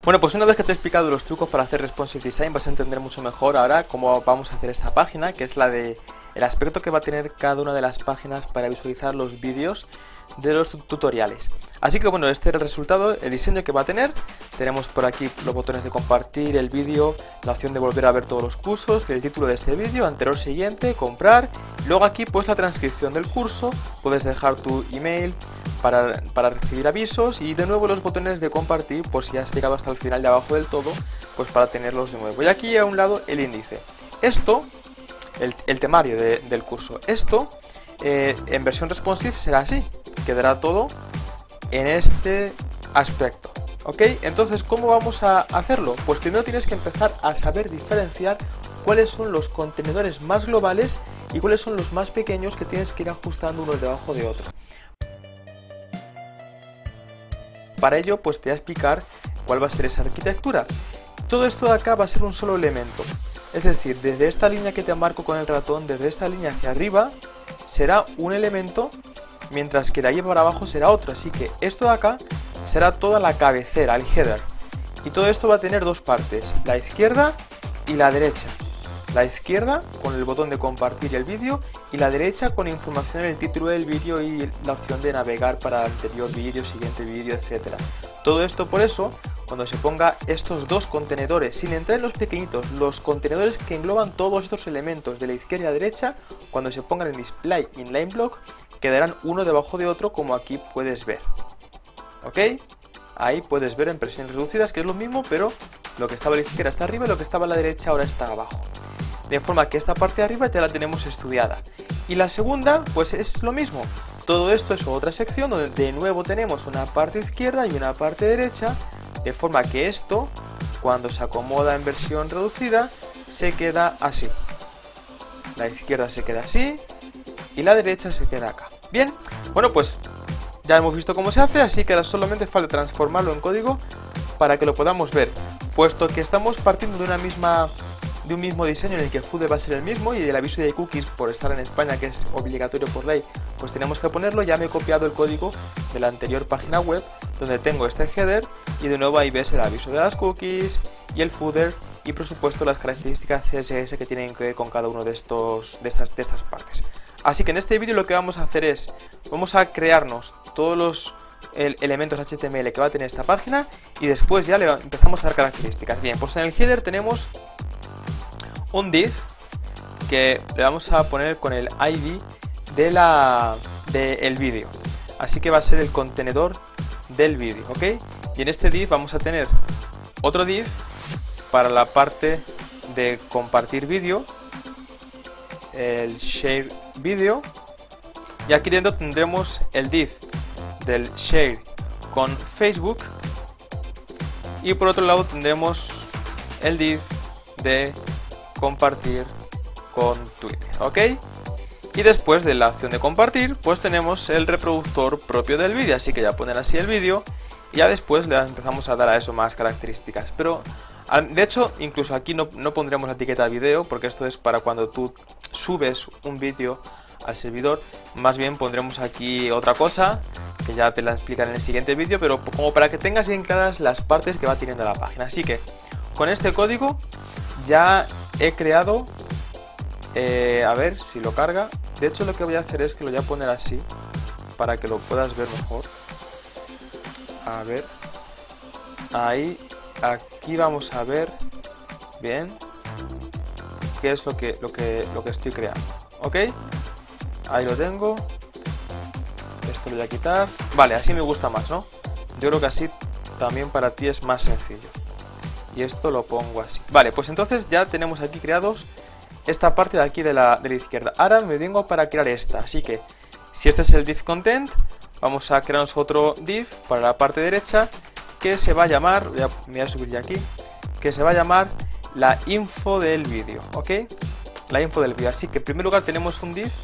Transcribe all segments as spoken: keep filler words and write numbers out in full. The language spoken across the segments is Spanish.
Bueno, pues una vez que te he explicado los trucos para hacer responsive design, vas a entender mucho mejor ahora cómo vamos a hacer esta página, que es la de el aspecto que va a tener cada una de las páginas para visualizar los vídeos de los tutoriales. Así que bueno, este es el resultado, el diseño que va a tener. Tenemos por aquí los botones de compartir el vídeo, la opción de volver a ver todos los cursos, el título de este vídeo, anterior, siguiente, comprar. Luego aquí pues la transcripción del curso, puedes dejar tu email para, para recibir avisos y de nuevo los botones de compartir por si has llegado hasta el final de abajo del todo, pues para tenerlos de nuevo. Y aquí a un lado el índice. Esto, el, el temario de, del curso, esto eh, en versión responsive será así, quedará todo en este aspecto. ¿Ok? Entonces, ¿cómo vamos a hacerlo? Pues primero tienes que empezar a saber diferenciar cuáles son los contenedores más globales y cuáles son los más pequeños que tienes que ir ajustando uno debajo de otro. Para ello, pues te voy a explicar cuál va a ser esa arquitectura. Todo esto de acá va a ser un solo elemento. Es decir, desde esta línea que te marco con el ratón, desde esta línea hacia arriba, será un elemento, mientras que de ahí para abajo será otro. Así que esto de acá será toda la cabecera, el header. Y todo esto va a tener dos partes, la izquierda y la derecha. La izquierda con el botón de compartir el vídeo y la derecha con información en el título del vídeo y la opción de navegar para anterior vídeo, siguiente vídeo, etcétera. Todo esto por eso, cuando se ponga estos dos contenedores, sin entrar en los pequeñitos, los contenedores que engloban todos estos elementos de la izquierda y la derecha, cuando se pongan en display inline block, quedarán uno debajo de otro como aquí puedes ver. ¿Ok? Ahí puedes ver en presiones reducidas que es lo mismo, pero lo que estaba a la izquierda está arriba y lo que estaba a la derecha ahora está abajo. De forma que esta parte de arriba ya la tenemos estudiada. Y la segunda, pues es lo mismo. Todo esto es otra sección donde de nuevo tenemos una parte izquierda y una parte derecha. De forma que esto, cuando se acomoda en versión reducida, se queda así. La izquierda se queda así y la derecha se queda acá. Bien, bueno pues ya hemos visto cómo se hace, así que ahora solamente falta transformarlo en código para que lo podamos ver. Puesto que estamos partiendo de una misma... de un mismo diseño en el que footer va a ser el mismo y el aviso de cookies por estar en España, que es obligatorio por ley, pues tenemos que ponerlo. Ya me he copiado el código de la anterior página web donde tengo este header y de nuevo ahí ves el aviso de las cookies y el footer y por supuesto las características C S S que tienen que ver con cada uno de, estos, de, estas, de estas partes. Así que en este vídeo lo que vamos a hacer es, vamos a crearnos todos los el, elementos H T M L que va a tener esta página y después ya le empezamos a dar características. Bien, pues en el header tenemos un div que le vamos a poner con el I D de la del vídeo, así que va a ser el contenedor del vídeo, ¿ok? Y en este div vamos a tener otro div para la parte de compartir vídeo, el share video, y aquí dentro tendremos el div del share con Facebook y por otro lado tendremos el div de compartir con Twitter, ¿ok? Y después de la opción de compartir, pues tenemos el reproductor propio del vídeo, así que ya poner así el vídeo y ya después le empezamos a dar a eso más características. Pero de hecho, incluso aquí no, no pondremos la etiqueta vídeo, porque esto es para cuando tú subes un vídeo al servidor. Más bien pondremos aquí otra cosa que ya te la explicaré en el siguiente vídeo, pero como para que tengas bien claras las partes que va teniendo la página. Así que con este código ya he creado, eh, a ver si lo carga. De hecho lo que voy a hacer es que lo voy a poner así para que lo puedas ver mejor. A ver, ahí, aquí vamos a ver bien qué es lo que, lo que, lo que estoy creando. Ok, ahí lo tengo. Esto lo voy a quitar. Vale, así me gusta más, ¿no? Yo creo que así también para ti es más sencillo. Y esto lo pongo así. Vale, pues entonces ya tenemos aquí creados esta parte de aquí de la, de la izquierda. Ahora me vengo para crear esta. Así que si este es el div content, vamos a crearnos otro div para la parte derecha que se va a llamar, voy a, me voy a subir ya aquí, que se va a llamar la info del vídeo, ¿ok? La info del vídeo. Así que en primer lugar tenemos un div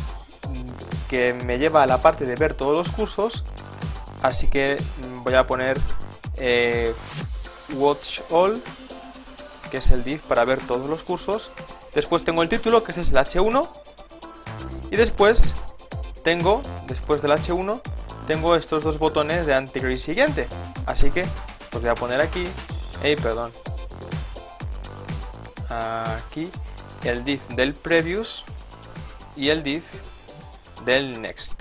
que me lleva a la parte de ver todos los cursos. Así que voy a poner eh, watch all, que es el div para ver todos los cursos. Después tengo el título, que ese es el H uno. Y después tengo, después del H uno, tengo estos dos botones de anterior y siguiente. Así que los voy a poner aquí Hey, perdón. Aquí el div del previous y el div del next.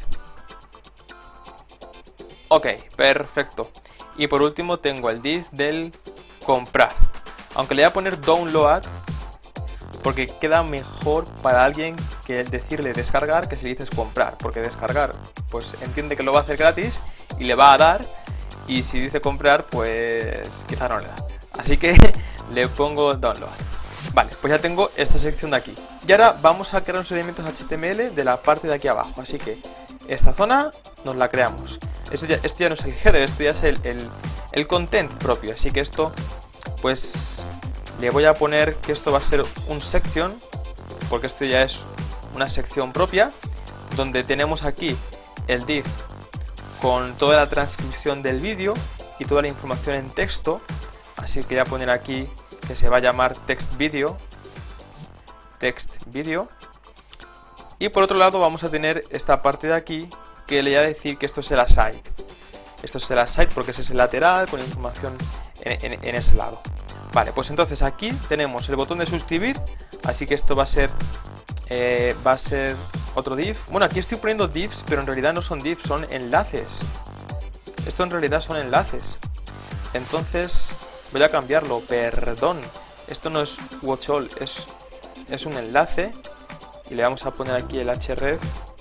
Ok, perfecto. Y por último tengo el div del comprar. Aunque le voy a poner download porque queda mejor para alguien que el decirle descargar que si le dices comprar. Porque descargar, pues entiende que lo va a hacer gratis y le va a dar. Y si dice comprar, pues quizá no le da. Así que le pongo download. Vale, pues ya tengo esta sección de aquí. Y ahora vamos a crear unos elementos H T M L de la parte de aquí abajo. Así que esta zona nos la creamos. Esto ya, esto ya no es el header, esto ya es el, el, el content propio. Así que esto, pues le voy a poner que esto va a ser un section, porque esto ya es una sección propia, donde tenemos aquí el div con toda la transcripción del vídeo y toda la información en texto. Así que voy a poner aquí que se va a llamar text video, text video. Y por otro lado vamos a tener esta parte de aquí que le voy a decir que esto es el aside. Esto es el aside porque ese es el lateral con información en, en, en ese lado. Vale, pues entonces aquí tenemos el botón de suscribir, así que esto va a ser eh, va a ser otro div. Bueno, aquí estoy poniendo divs, pero en realidad no son divs, son enlaces. Esto en realidad son enlaces. Entonces voy a cambiarlo, perdón. Esto no es watch all, es, es un enlace. Y le vamos a poner aquí el href,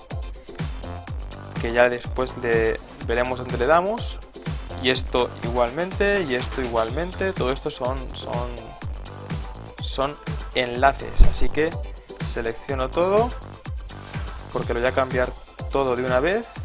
que ya después le veremos dónde le damos. Y esto igualmente, y esto igualmente. Todo esto son, son, son enlaces. Así que selecciono todo, porque lo voy a cambiar todo de una vez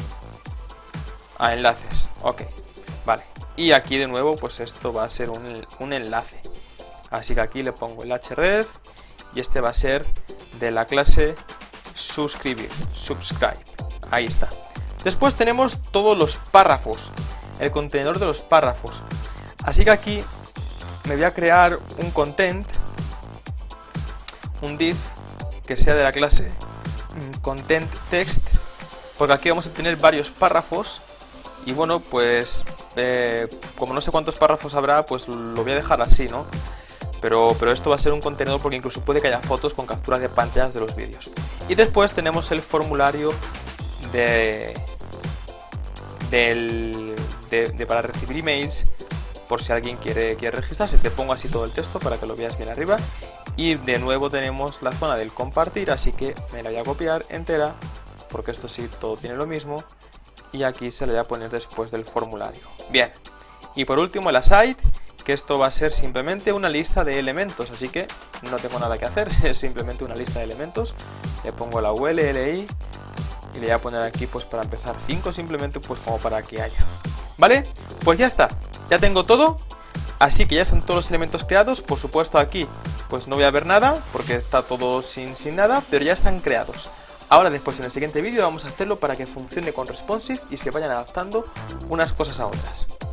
a enlaces. Ok, vale. Y aquí de nuevo, pues esto va a ser un, un enlace. Así que aquí le pongo el href y este va a ser de la clase suscribir, subscribe. Ahí está. Después tenemos todos los párrafos, el contenedor de los párrafos. Así que aquí me voy a crear un content, un div que sea de la clase content text, porque aquí vamos a tener varios párrafos. Y bueno, pues eh, como no sé cuántos párrafos habrá, pues lo voy a dejar así, ¿no? Pero, pero esto va a ser un contenedor porque incluso puede que haya fotos con capturas de pantallas de los vídeos. Y después tenemos el formulario de, del, de, de para recibir emails, por si alguien quiere, quiere registrarse. Te pongo así todo el texto para que lo veas bien arriba. Y de nuevo tenemos la zona del compartir, así que me la voy a copiar entera, porque esto sí, todo tiene lo mismo. Y aquí se le va a poner después del formulario. Bien. Y por último el aside, que esto va a ser simplemente una lista de elementos, así que no tengo nada que hacer, es simplemente una lista de elementos. Le pongo la U L L I y le voy a poner aquí pues para empezar cinco, simplemente pues como para que haya. ¿Vale? Pues ya está, ya tengo todo, así que ya están todos los elementos creados. Por supuesto aquí pues no voy a ver nada porque está todo sin, sin nada, pero ya están creados. Ahora después en el siguiente vídeo vamos a hacerlo para que funcione con responsive y se vayan adaptando unas cosas a otras.